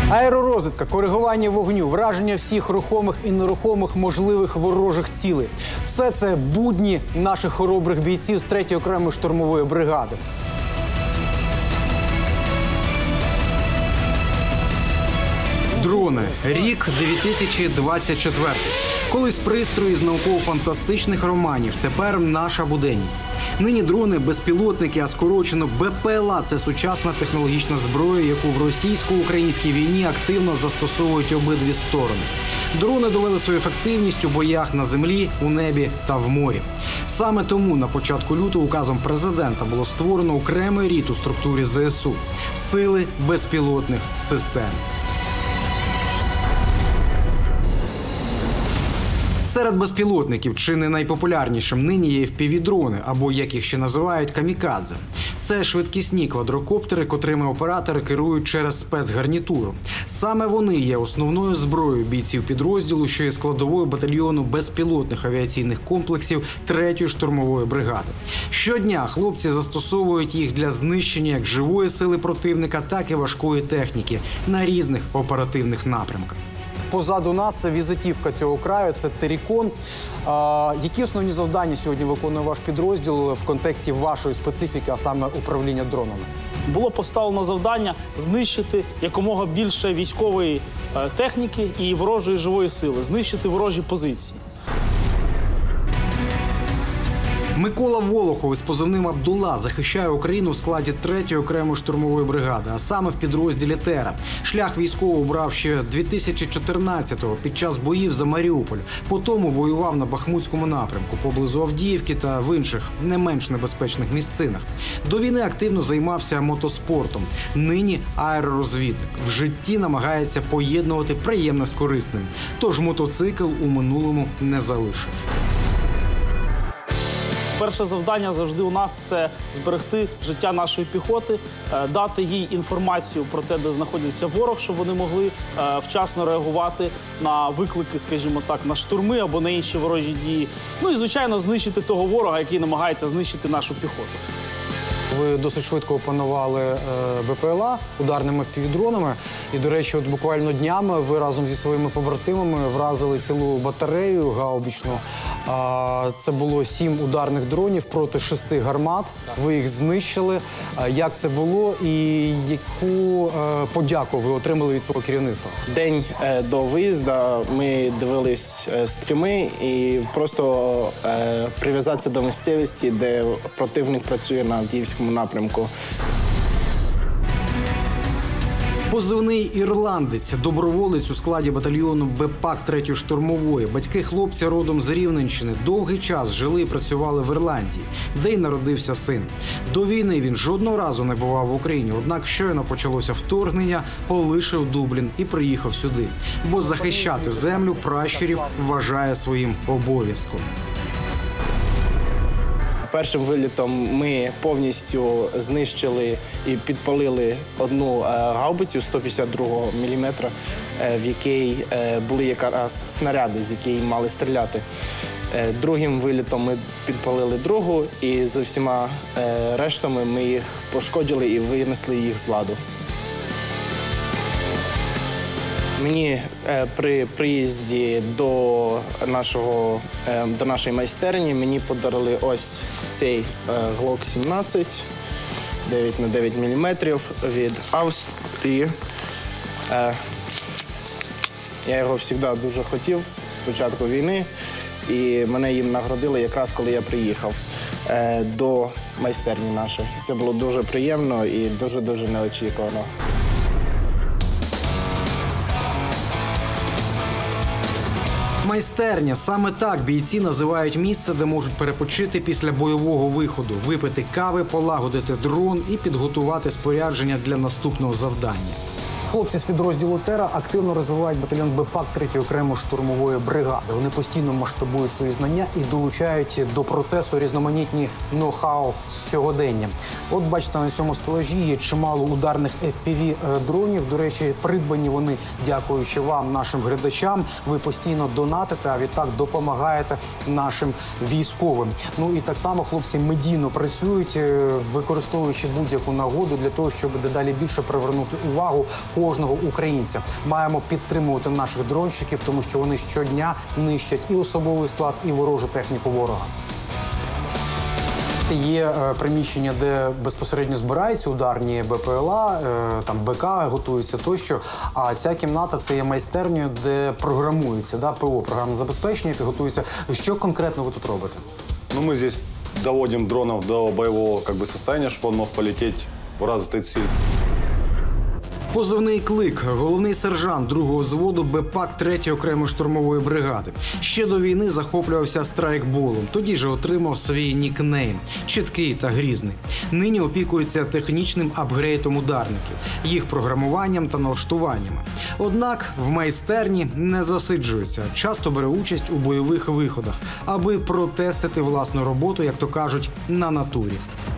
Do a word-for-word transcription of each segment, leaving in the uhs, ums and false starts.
Аеророзвідка, коригування вогню, враження всіх рухомих і нерухомих можливих ворожих цілей. Все це будні наших хоробрих бійців з третьої окремої штурмової бригади. Дрони. Рік дві тисячі двадцять четвертий. Колись пристрої з науково-фантастичних романів, тепер наша буденність. Нині дрони, безпілотники, а скорочено Б П Л А – це сучасна технологічна зброя, яку в російсько-українській війні активно застосовують обидві сторони. Дрони довели свою ефективність у боях на землі, у небі та в морі. Саме тому на початку лютого указом президента було створено окремий рід у структурі З С У – Сили безпілотних систем. Серед безпілотників чи не найпопулярнішим нині є Ф Пі Ві-дрони, або, як їх ще називають, камікадзе. Це швидкісні квадрокоптери, котрими оператори керують через спецгарнітуру. Саме вони є основною зброєю бійців підрозділу, що є складовою батальйону безпілотних авіаційних комплексів третьої штурмової бригади. Щодня хлопці застосовують їх для знищення як живої сили противника, так і важкої техніки на різних оперативних напрямках. Позаду нас візитівка цього краю – це Терікон. А, які основні завдання сьогодні виконує ваш підрозділ в контексті вашої специфіки, а саме управління дронами? Було поставлено завдання знищити якомога більше військової е, техніки і ворожої живої сили, знищити ворожі позиції. Микола Волохов із позивним «Абдулла» захищає Україну в складі третьої окремої штурмової бригади, а саме в підрозділі «Тера». Шлях військового обрав ще дві тисячі чотирнадцятого під час боїв за Маріуполь. Потім воював на Бахмутському напрямку, поблизу Авдіївки та в інших, не менш небезпечних місцинах. До війни активно займався мотоспортом. Нині аеророзвідник. В житті намагається поєднувати приємне з корисним. Тож мотоцикл у минулому не залишив. Перше завдання завжди у нас – це зберегти життя нашої піхоти, дати їй інформацію про те, де знаходиться ворог, щоб вони могли вчасно реагувати на виклики, скажімо так, на штурми або на інші ворожі дії. Ну і, звичайно, знищити того ворога, який намагається знищити нашу піхоту. Ви досить швидко опанували е, Б П Л А ударними Ф Пі Ві-дронами. І, до речі, от буквально днями ви разом зі своїми побратимами вразили цілу батарею гаубічну. А, це було сім ударних дронів проти шести гармат. Ви їх знищили. А, як це було і яку е, подяку ви отримали від свого керівництва? День е, до виїзду ми дивились е, стріми і просто е, прив'язатися до місцевості, де противник працює на Авдіївському напрямку. Позивний «Ірландець», доброволець у складі батальйону Б П А К третьої штурмової. Батьки хлопця родом з Рівненщини. Довгий час жили і працювали в Ірландії, де й народився син. До війни він жодного разу не бував в Україні, однак щойно почалося вторгнення, полишив Дублін і приїхав сюди. Бо захищати землю пращурів вважає своїм обов'язком. Першим вилітом ми повністю знищили і підпалили одну гаубицю сто п'ятдесят другого міліметра, в якій були якраз снаряди, з якої мали стріляти. Другим вилітом ми підпалили другу, і з всіма рештами ми їх пошкодили і винесли їх з ладу. Мені е, при приїзді до, нашого, е, до нашої майстерні мені подарили ось цей е, Глок сімнадцять дев'ять на дев'ять міліметрів від Австрії. Е, я його завжди дуже хотів з початку війни, і мене їм нагородили якраз коли я приїхав е, до майстерні нашої. Це було дуже приємно і дуже-дуже неочікувано. Майстерня – саме так бійці називають місце, де можуть перепочити після бойового виходу, випити кави, полагодити дрон і підготувати спорядження для наступного завдання. Хлопці з підрозділу «Тера» активно розвивають батальйон Б П А К третьої окремої штурмової бригади. Вони постійно масштабують свої знання і долучають до процесу різноманітні ноу-хау сьогодення. От бачите, на цьому стелажі є чимало ударних Ф Пі Ві-дронів. До речі, придбані вони, дякуючи вам, нашим глядачам. Ви постійно донатите, а відтак допомагаєте нашим військовим. Ну і так само хлопці медійно працюють, використовуючи будь-яку нагоду для того, щоб дедалі більше привернути увагу кожного українця. Маємо підтримувати наших дронщиків, тому що вони щодня нищать і особовий склад, і ворожу техніку ворога. Є е, приміщення, де безпосередньо збираються ударні БПЛА, е, там БК готуються тощо. А ця кімната – це є майстернею, де програмується, да, ПО, програмне забезпечення, яке готується. Що конкретно ви тут робите? Ну, мы здесь доводим дронов до боевого как бы, состояния, чтобы он мог полететь в развитой цели. Позивний «Клик» – головний сержант другого взводу БПАК третьої окремої штурмової бригади. Ще до війни захоплювався страйкболом. Тоді же отримав свій нікнейм – чіткий та грізний. Нині опікується технічним апгрейдом ударників, їх програмуванням та налаштуваннями. Однак в майстерні не засиджується, часто бере участь у бойових виходах, аби протестити власну роботу, як то кажуть, на натурі.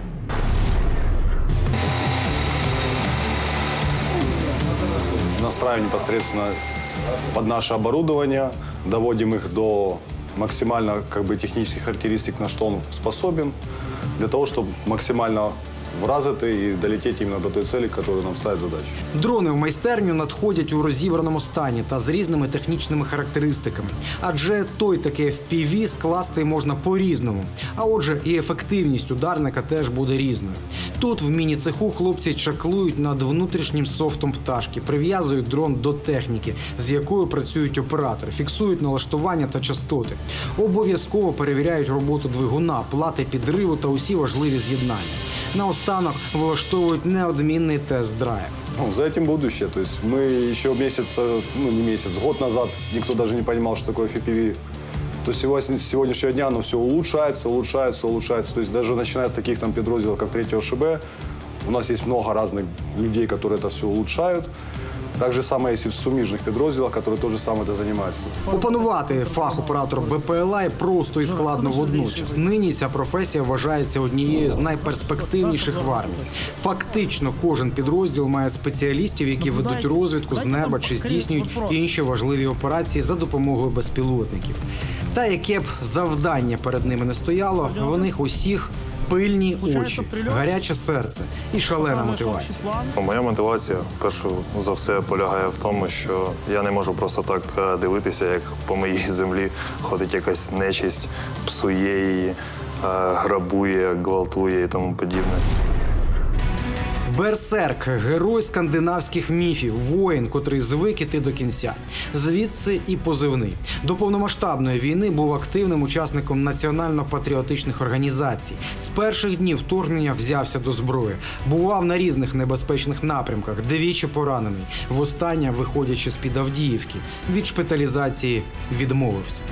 Настраиваем непосредственно под наше оборудование, доводим их до максимально как бы, технических характеристик, на что он способен, для того, чтобы максимально вразити і долетіти іменно до тої цілі, яку нам ставить задачу. Дрони в майстерню надходять у розібраному стані та з різними технічними характеристиками. Адже той такий еф пі ві скласти можна по-різному. А отже, і ефективність ударника теж буде різною. Тут в міні-цеху хлопці чаклують над внутрішнім софтом пташки, прив'язують дрон до техніки, з якою працюють оператори, фіксують налаштування та частоти. Обов'язково перевіряють роботу двигуна, плати підриву та усі важливі з'єднання. Наостанок влаштовують неодмінний тест-драйв. Ну, за этим будущее. То есть мы еще месяц, ну не месяц, год назад никто даже не понимал, что такое эф пи ви. То сегодня, с сегодняшнего дня оно все улучшается, улучшается, улучшается. То есть даже начиная с таких там подразделов, как третье о ш б, у нас есть много разных людей, которые это все улучшают. Так же самое есть и в суміжних підрозділах, які теж саме це займаються. Опанувати фах оператора БПЛА і просто і складно водночас. Нині ця професія вважається однією з найперспективніших в армії. Фактично, кожен підрозділ має спеціалістів, які ведуть розвідку з неба чи здійснюють інші важливі операції за допомогою безпілотників. Та яке б завдання перед ними не стояло, в них усіх пильні очі, гаряче серце і шалена мотивація. Моя мотивація, перш за все, полягає в тому, що я не можу просто так дивитися, як по моїй землі ходить якась нечисть, псує її, грабує, гвалтує і тому подібне. Берсерк – герой скандинавських міфів, воїн, котрий звик іти до кінця. Звідси і позивний. До повномасштабної війни був активним учасником національно-патріотичних організацій. З перших днів вторгнення взявся до зброї. Бував на різних небезпечних напрямках, двічі поранений. Востаннє, виходячи з-під Авдіївки, від шпиталізації відмовився.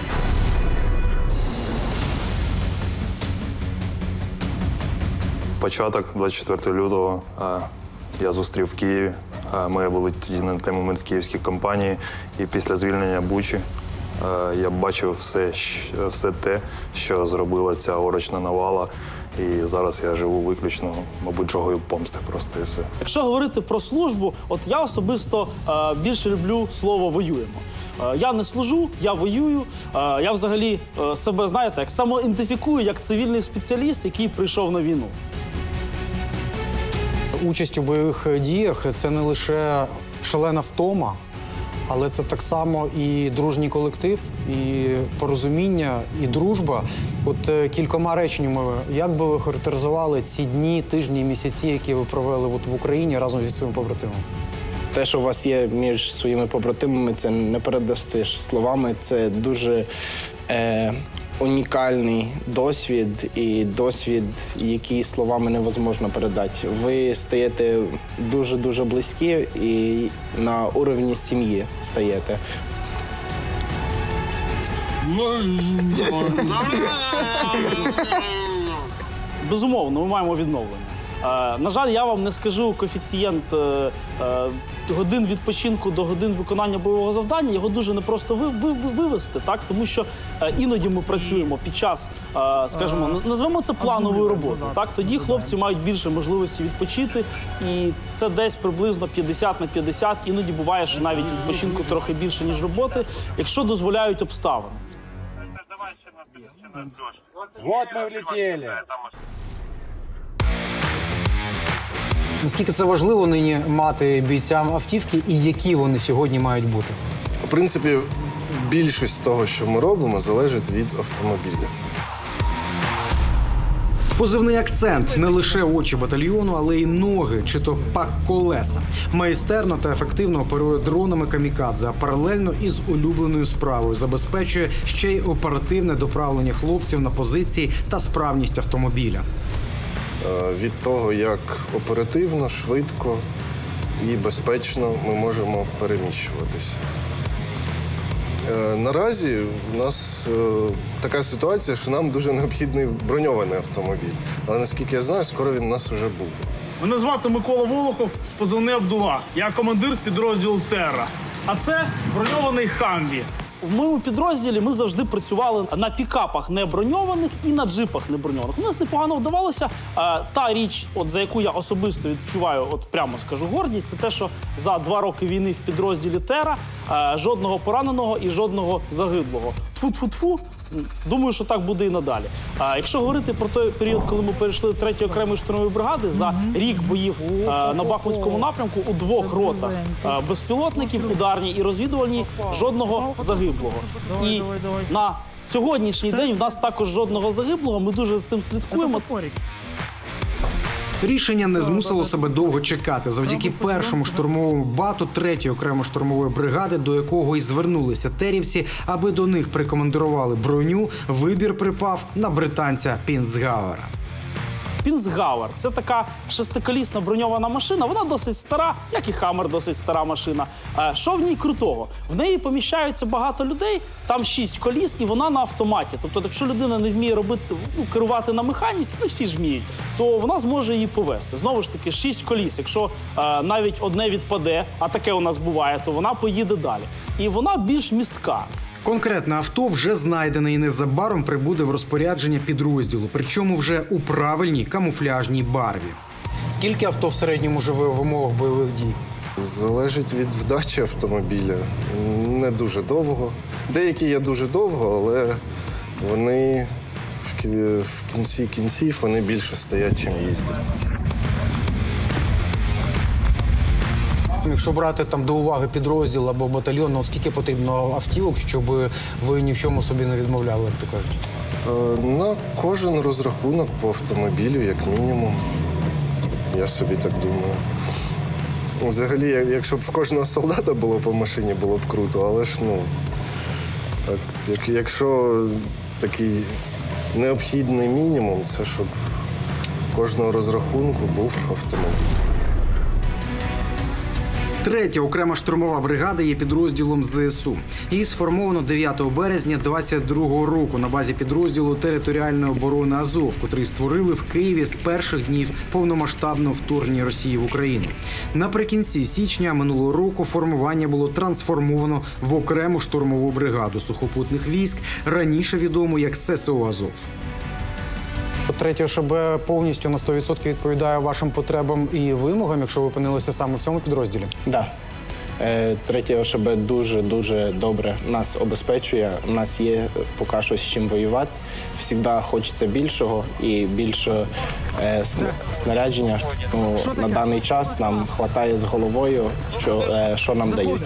Початок двадцять четвертого лютого я зустрів в Києві. Ми були тоді на той момент в київській компанії. І після звільнення Бучі я бачив все, все те, що зробила ця орочна навала. І зараз я живу виключно, мабуть, жагою помсти просто і все. Якщо говорити про службу, от я особисто е, більше люблю слово «воюємо». Е, я не служу, я воюю. Е, я взагалі е, себе, знаєте, як самоідентифікую як цивільний спеціаліст, який прийшов на війну. Участь у бойових діях – це не лише шалена втома, але це так само і дружній колектив, і порозуміння, і дружба. От е, кількома реченнями, як би ви характеризували ці дні, тижні, місяці, які ви провели от в Україні разом зі своїм побратимом? Те, що у вас є між своїми побратимами, це не передасиш словами. Це дуже е, унікальний досвід і досвід, який словами невозможно передати. Ви стаєте дуже-дуже близькі і на уровні сім'ї стаєте. Безумовно, ми маємо відновлення. Е, на жаль, я вам не скажу коефіцієнт е, е, годин відпочинку до годин виконання бойового завдання. Його дуже непросто ви, ви, ви, вивести, так? Тому що е, іноді ми працюємо під час, е, скажімо, назвемо це плановою роботою. Так? Тоді хлопці мають більше можливості відпочити, і це десь приблизно п'ятдесят на п'ятдесят. Іноді буває, що навіть відпочинку трохи більше, ніж роботи, якщо дозволяють обставини. Вот мы влетели. Наскільки це важливо нині мати бійцям автівки і які вони сьогодні мають бути? В принципі, більшість того, що ми робимо, залежить від автомобіля. Позивний «Акцент» – не лише очі батальйону, але й ноги, чи то пак колеса. Майстерно та ефективно оперує дронами «Камікадзе», а паралельно із улюбленою справою забезпечує ще й оперативне доправлення хлопців на позиції та справність автомобіля. Е, Від того, як оперативно, швидко і безпечно ми можемо переміщуватися. Е, Наразі у нас е, така ситуація, що нам дуже необхідний броньований автомобіль. Але наскільки я знаю, скоро він у нас вже буде. Мене звати Микола Волохов, позивний Абдула. Я командир підрозділу «Терра». А це броньований «Хамві». В моєму підрозділі ми завжди працювали на пікапах неброньованих і на джипах неброньованих. У нас непогано вдавалося. А, та річ, от, за яку я особисто відчуваю, от прямо скажу, гордість, це те, що за два роки війни в підрозділі «Терра» а, жодного пораненого і жодного загиблого. Тфу-тфу-тфу. Думаю, що так буде і надалі. А якщо говорити про той період, коли ми перейшли до третьої окремої штурмової бригади, за рік боїв а, на Бахмутському напрямку у двох ротах а, безпілотників, ударній і розвідувальній, жодного загиблого. І на сьогоднішній день в нас також жодного загиблого, ми дуже за цим слідкуємо. Рішення не змусило себе довго чекати. Завдяки першому штурмовому бату третьої окремої штурмової бригади, до якого і звернулися терівці, аби до них прикомандирували броню, вибір припав на британця Пінцгауера. Пінцгауер – це така шестиколісна броньована машина. Вона досить стара, як і «Хаммер» досить стара машина. Е, Що в ній крутого? В неї поміщаються багато людей, там шість коліс, і вона на автоматі. Тобто, якщо людина не вміє робити, ну, керувати на механіці, не всі ж вміють, то вона зможе її повести. Знову ж таки, шість коліс. Якщо е, навіть одне відпаде, а таке у нас буває, то вона поїде далі. І вона більш містка. Конкретне авто вже знайдене і незабаром прибуде в розпорядження підрозділу, причому вже у правильній камуфляжній барві. Скільки авто в середньому живе в умовах бойових дій? Залежить від вдачі автомобіля. Не дуже довго. Деякі є дуже довго, але вони в кі- в кінці кінців вони більше стоять, чим їздять. Якщо брати там до уваги підрозділ або батальйон, ну, от скільки потрібно автівок, щоб ви ні в чому собі не відмовляли, як то кажуть? Е, На кожен розрахунок по автомобілю, як мінімум. Я собі так думаю. Взагалі, як- якщо б в кожного солдата було по машині, було б круто, але ж, ну, так, як, якщо такий необхідний мінімум, це щоб в кожного розрахунку був автомобіль. Третя окрема штурмова бригада є підрозділом ЗСУ. Її сформовано дев'ятого березня двадцять другого року на базі підрозділу територіальної оборони «Азов», котрий створили в Києві з перших днів повномасштабного вторгнення Росії в Україну. Наприкінці січня минулого року формування було трансформовано в окрему штурмову бригаду сухопутних військ, раніше відому як ес ес о «Азов». Третє ШБ повністю на сто відсотків відповідає вашим потребам і вимогам, якщо ви опинилися саме в цьому підрозділі? Так. Да. Третє О Ш Б дуже-дуже добре нас обезпечує. У нас є поки що з чим воювати. Всігда хочеться більшого і більше е, сна- снарядження. Ну, на даний час нам вистачає з головою, що, е, що нам дають.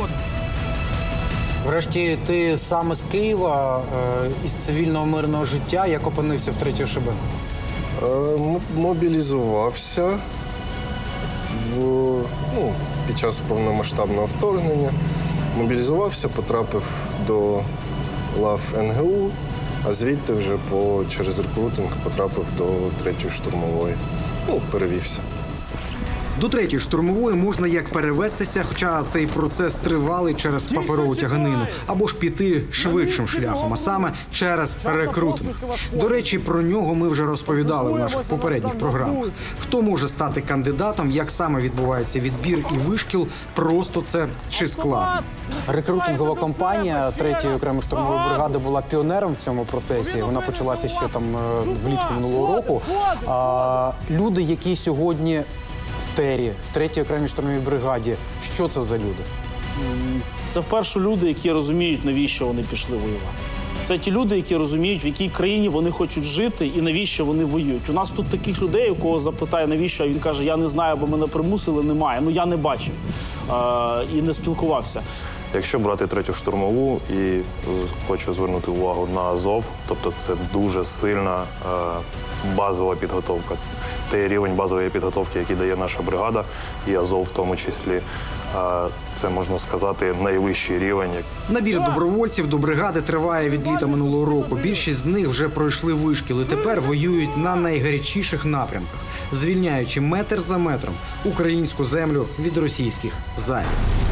Врешті, ти саме з Києва, е, із цивільного мирного життя, як опинився в третє ШБ? Е, м- Мобілізувався в, ну, під час повномасштабного вторгнення. Мобілізувався, потрапив до лав Ен Ге У, а звідти вже по, через рекрутинг потрапив до третьої штурмової. Ну, перевівся. До третьої штурмової можна як перевестися, хоча цей процес тривалий через паперову тяганину, або ж піти швидшим шляхом, а саме через рекрутинг. До речі, про нього ми вже розповідали в наших попередніх програмах. Хто може стати кандидатом, як саме відбувається відбір і вишкіл, просто це чи складно. Рекрутингова кампанія третьої окремої штурмової бригади була піонером в цьому процесі. Вона почалася ще там е, влітку минулого року. А, люди, які сьогодні в ТЕРі, в третій окремій штурмовій бригаді, що це за люди? Це вперше люди, які розуміють, навіщо вони пішли воювати. Це ті люди, які розуміють, в якій країні вони хочуть жити і навіщо вони воюють. У нас тут таких людей, у кого запитає, навіщо, а він каже, я не знаю, бо мене примусили, немає. Ну, я не бачив е- і не спілкувався. Якщо брати третю штурмову, і хочу звернути увагу на Азов, тобто це дуже сильна е, базова підготовка. Той рівень базової підготовки, який дає наша бригада, і Азов в тому числі, е, це, можна сказати, найвищий рівень. Набір добровольців до бригади триває від літа минулого року. Більшість з них вже пройшли вишкіл і тепер воюють на найгарячіших напрямках, звільняючи метр за метром українську землю від російських зайвих.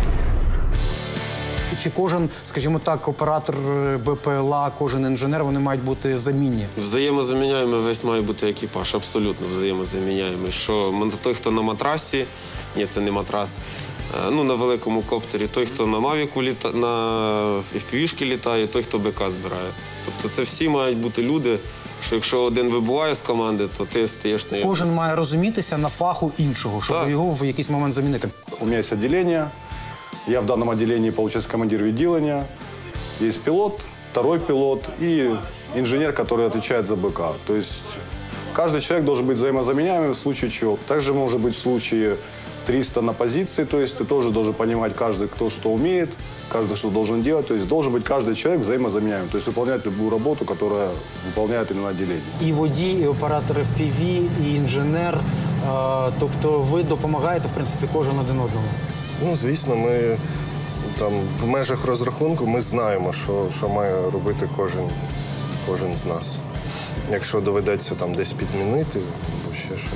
Чи кожен, скажімо так, оператор БПЛА, кожен інженер, вони мають бути замінні? Взаємозаміняємий весь має бути екіпаж, абсолютно взаємозаміняємий. Що той, хто на матрасі, ні, це не матрас, ну, на великому коптері, той, хто на Мавіку літа... на еф пі ві-шки літає, той, хто БК збирає. Тобто це всі мають бути люди, що якщо один вибуває з команди, то ти стаєш на його. Кожен має розумітися на фаху іншого, щоб Так. його в якийсь момент замінити. У меня есть отделение. Я в данном отделении, получается, командир відділення. Есть пилот, второй пилот и инженер, который отвечает за БК. То есть каждый человек должен быть взаимозаменяемым в случае чего. Также может быть в случае триста на позиции, то есть ты тоже должен понимать каждый, кто что умеет, каждый что должен делать. То есть должен быть каждый человек взаимозаменяемым, то есть выполнять любую работу, которая выполняет именно отделение. І водій, і оператор еф пі ві, і інженер. Е, тобто ви допомагаєте, в принципі, кожен один одному. Ну, звісно, ми там в межах розрахунку ми знаємо, що, що має робити кожен, кожен з нас. Якщо доведеться там десь підмінити, або ще щось.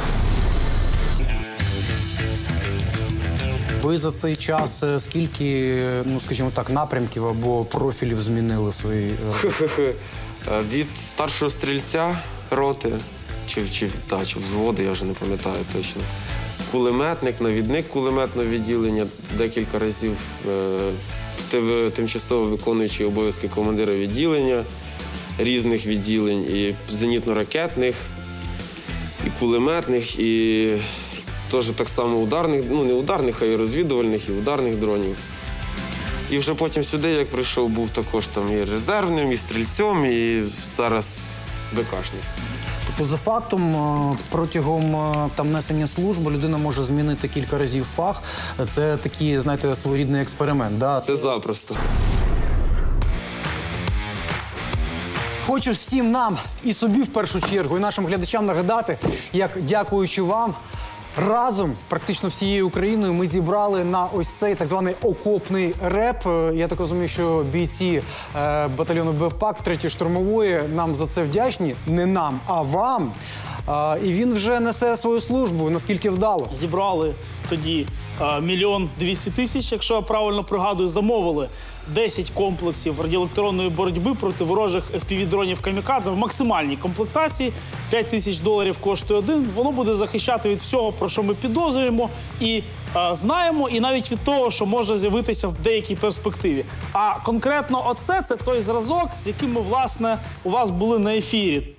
Ви за цей час е, скільки, ну, скажімо так, напрямків або профілів змінили в своїй роботі? Від старшого стрільця роти, чи, чи, та, чи взводу, я вже не пам'ятаю точно. Кулеметник, навідник кулеметного відділення, декілька разів е, тимчасово виконуючий обов'язки командира відділення, різних відділень, і зенітно-ракетних, і кулеметних, і теж так само ударних, ну не ударних, а й розвідувальних, і ударних дронів. І вже потім сюди, як прийшов, був також там і резервним, і стрільцем, і зараз БКшник. Тобто, за фактом, е, протягом е, там несення служби людина може змінити кілька разів фах. Це такий, знаєте, своєрідний експеримент. Да? Це запросто. Хочу всім нам і собі в першу чергу, і нашим глядачам нагадати, як, дякуючи вам, разом, практично всією Україною, ми зібрали на ось цей так званий окопний реп. Е, Я так розумію, що бійці е, батальйону БПАК третьої штурмової нам за це вдячні. Не нам, а вам. Е, І він вже несе свою службу, наскільки вдало. Зібрали тоді е, мільйон двісті тисяч, якщо я правильно пригадую, замовили десять комплексів радіоелектронної боротьби проти ворожих еф пі ві-дронів «Камікадзе» в максимальній комплектації. п'ять тисяч доларів коштує один. Воно буде захищати від всього, про що ми підозрюємо і е, знаємо, і навіть від того, що може з'явитися в деякій перспективі. А конкретно оце – це той зразок, з яким ми, власне, у вас були на ефірі.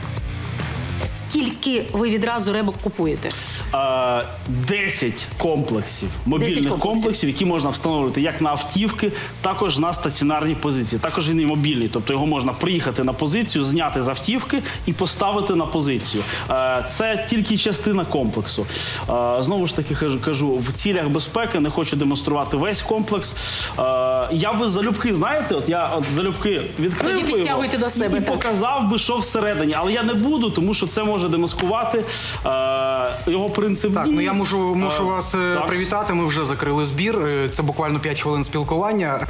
Скільки ви відразу ребок купуєте? Е, десять комплексів, мобільних десять комплексів. комплексів. які можна встановлювати як на автівки, також на стаціонарні позиції. Також він і мобільний, тобто його можна приїхати на позицію, зняти з автівки і поставити на позицію. Е, Це тільки частина комплексу. Е, Знову ж таки кажу, кажу, в цілях безпеки не хочу демонструвати весь комплекс. Е, Я би залюбки, знаєте, от я от залюбки відкрив Тоді би його підтягуйте до себе, і так. показав би, що всередині. Але я не буду, тому що це може демаскувати е, його принцип Так, дії. ну я можу, можу Е, вас е, так. привітати. Ми вже закрили збір. Е, Це буквально п'ять хвилин спілкування.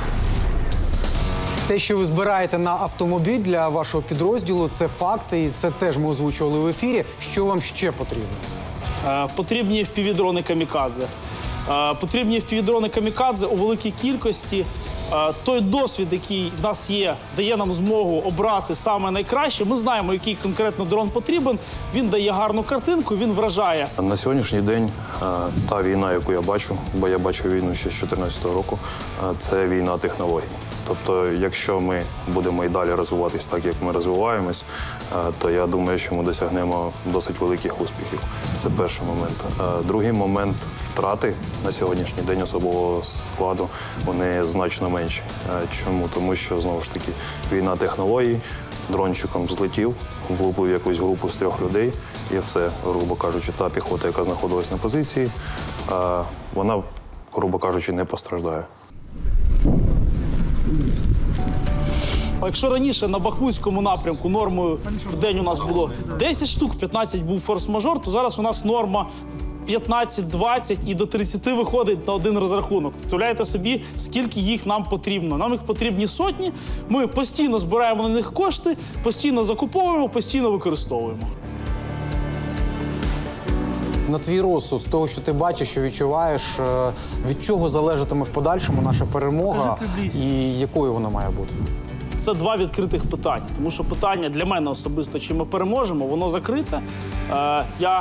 Те, що ви збираєте на автомобіль для вашого підрозділу, це факти, і це теж ми озвучували в ефірі. Що вам ще потрібно? Е, Потрібні еф пі ві-дрони «Камікадзе». Е, Потрібні еф пі ві-дрони «Камікадзе» у великій кількості. Е, Той досвід, який в нас є, дає нам змогу обрати саме найкраще. Ми знаємо, який конкретно дрон потрібен. Він дає гарну картинку, він вражає. На сьогоднішній день е, та війна, яку я бачу, бо я бачу війну ще з чотирнадцятого року, е, це війна технологій. Тобто, якщо ми будемо і далі розвиватись так, як ми розвиваємось, то я думаю, що ми досягнемо досить великих успіхів. Це перший момент. Другий момент – втрати на сьогоднішній день особового складу, вони значно менші. Чому? Тому що, знову ж таки, війна технологій, дрончиком злетів, влупив якусь групу з трьох людей, і все, грубо кажучи, та піхота, яка знаходилась на позиції, вона, грубо кажучи, не постраждає. Якщо раніше на Бахмутському напрямку нормою в день у нас було десять штук, п'ятнадцять був форс-мажор, то зараз у нас норма п'ятнадцять-двадцять і до тридцяти виходить на один розрахунок. Представляєте собі, скільки їх нам потрібно. Нам їх потрібні сотні, ми постійно збираємо на них кошти, постійно закуповуємо, постійно використовуємо. На твій розсуд, з того, що ти бачиш, що відчуваєш, від чого залежатиме в подальшому наша перемога і якою вона має бути? Це два відкритих питання, тому що питання для мене особисто, чи ми переможемо, воно закрите. Е, я,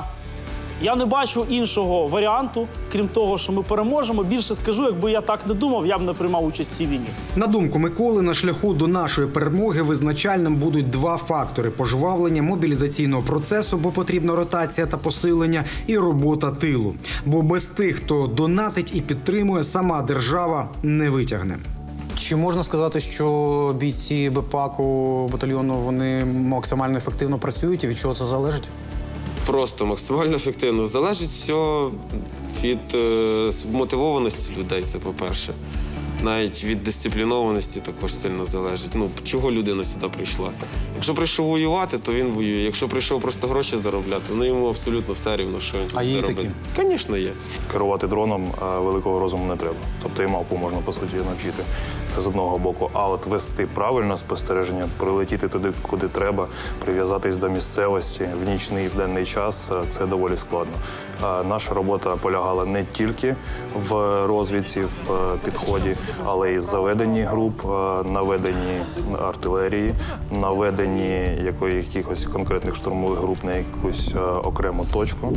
я не бачу іншого варіанту, крім того, що ми переможемо. Більше скажу, якби я так не думав, я б не приймав участь в цій війні. На думку Миколи, на шляху до нашої перемоги визначальним будуть два фактори – пожвавлення мобілізаційного процесу, бо потрібна ротація та посилення, і робота тилу. Бо без тих, хто донатить і підтримує, сама держава не витягне. Чи можна сказати, що бійці БПАКу батальйону, вони максимально ефективно працюють і від чого це залежить? Просто максимально ефективно. Залежить все від е, мотивованості людей, це по-перше. Навіть від дисциплінованості також сильно залежить. Ну, чого людина сюди прийшла? Якщо прийшов воювати, то він воює. Якщо прийшов просто гроші заробляти, ну йому абсолютно все рівно, що він А є буде такі? робити. Звісно, є. Керувати дроном великого розуму не треба. Тобто і мавпу можна, по суті, навчити. Це з одного боку. А от вести правильне спостереження, прилетіти туди, куди треба, прив'язатись до місцевості в нічний і в денний час – це доволі складно. Наша робота полягала не тільки в розвідці, в підході, але й заведенні груп, наведенні артилерії, наведенні якихось конкретних штурмових груп на якусь окрему точку.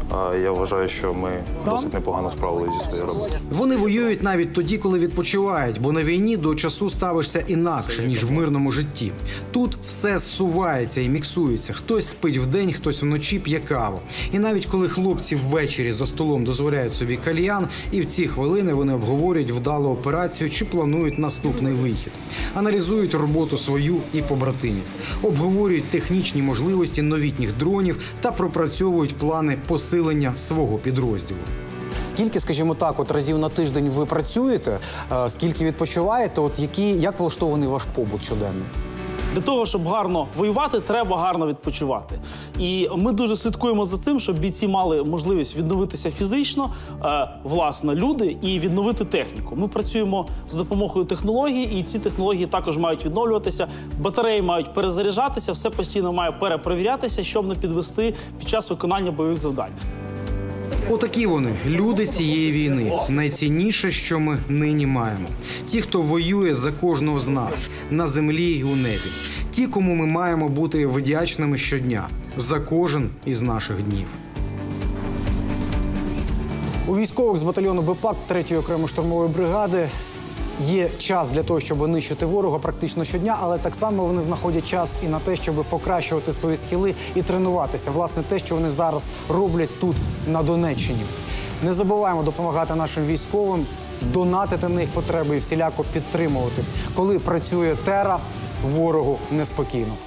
Я вважаю, що ми досить непогано справилися зі своєю роботою. Вони воюють навіть тоді, коли відпочивають, бо на війні до часу ставишся інакше, ніж в мирному житті. Тут все зсувається і міксується. Хтось спить вдень, хтось вночі п'є каву. І навіть коли хлопці ввечері за столом дозволяють собі кальян, і в ці хвилини вони обговорюють вдалу операцію чи планують наступний вихід. Аналізують роботу свою і побратимів. Обговорюють технічні можливості новітніх дронів та пропрацьовують плани посилення свого підрозділу. Скільки, скажімо так, от разів на тиждень ви працюєте, е, скільки відпочиваєте, от які, як влаштований ваш побут щоденний? Для того, щоб гарно воювати, треба гарно відпочивати. І ми дуже слідкуємо за цим, щоб бійці мали можливість відновитися фізично, е, власно, люди, і відновити техніку. Ми працюємо з допомогою технологій, і ці технології також мають відновлюватися. Батареї мають перезаряджатися, все постійно має перепровірятися, щоб не підвести під час виконання бойових завдань. Отакі вони, люди цієї війни. Найцінніше, що ми нині маємо. Ті, хто воює за кожного з нас, на землі і у небі. Ті, кому ми маємо бути вдячними щодня, за кожен із наших днів. У військових з батальйону БПАК третьої окремої штурмової бригади є час для того, щоб нищити ворога практично щодня, але так само вони знаходять час і на те, щоб покращувати свої скіли і тренуватися. Власне, те, що вони зараз роблять тут, на Донеччині. Не забуваємо допомагати нашим військовим, донатити на їх потреби і всіляко підтримувати. Коли працює Тера, ворогу неспокійно.